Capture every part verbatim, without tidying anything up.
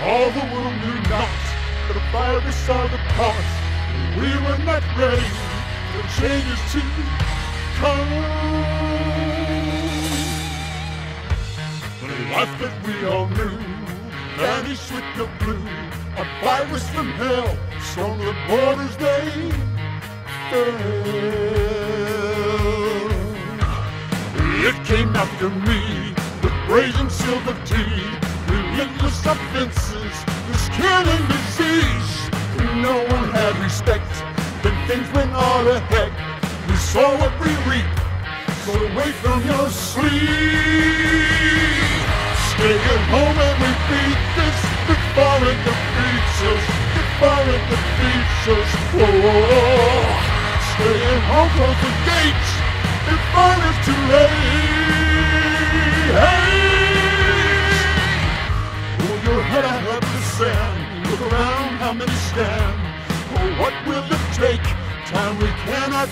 All the world knew not the virus or the cause. We were not ready for changes to come. The life that we all knew vanished with the blue. A virus from hell stormed the borders, they fell. It came after me with brazen silver teeth, relentless offenses, this killing disease. No one had respect, then things went all to heck. We saw what we reap, so awake from your sleep. Stay at home and we beat this before it defeats us, before it defeats us. Oh, stay at home, close the gates before it's too late. Hey, hold your head out of the sand, look around, how many stand? Oh, what will it take? Time we cannot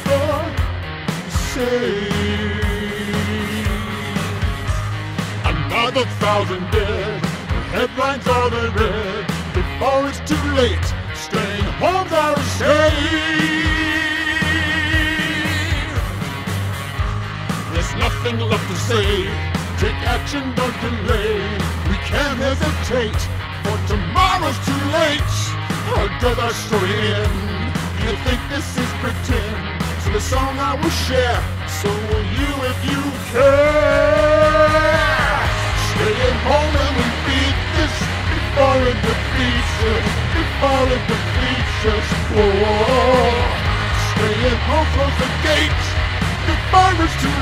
forsake. Another thousand dead, the headlines all they read. Before it's too late, staying home's our escape. There's nothing left to say, take action, don't delay. We can't hesitate, for tomorrow's too late. How does our story end? You think this is pretend? So the song I will share, so will you if you care. Stay at home and we beat this before it defeats us, before it defeats us. Oh, stay at home, close the gates before it's too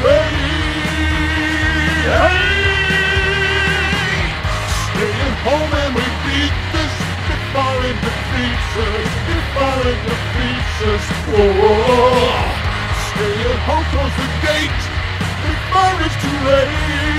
late. Hey, stay at home and we beat this before it defeats us, before it defeats us. Oh, stay at home, close the gates before it's too late.